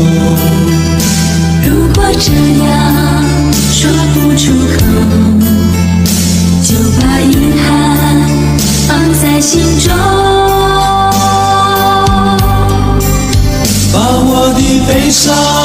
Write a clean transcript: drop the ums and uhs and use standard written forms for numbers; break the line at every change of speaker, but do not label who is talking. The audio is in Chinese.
如果这样说不出口，就把遗憾放在心中。
把我的悲伤